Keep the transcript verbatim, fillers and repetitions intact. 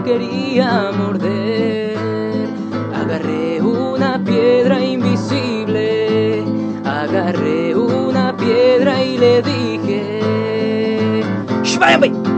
quería morder. Agarré una piedra invisible, agarré una piedra y le dije: ¡Shh, váyame!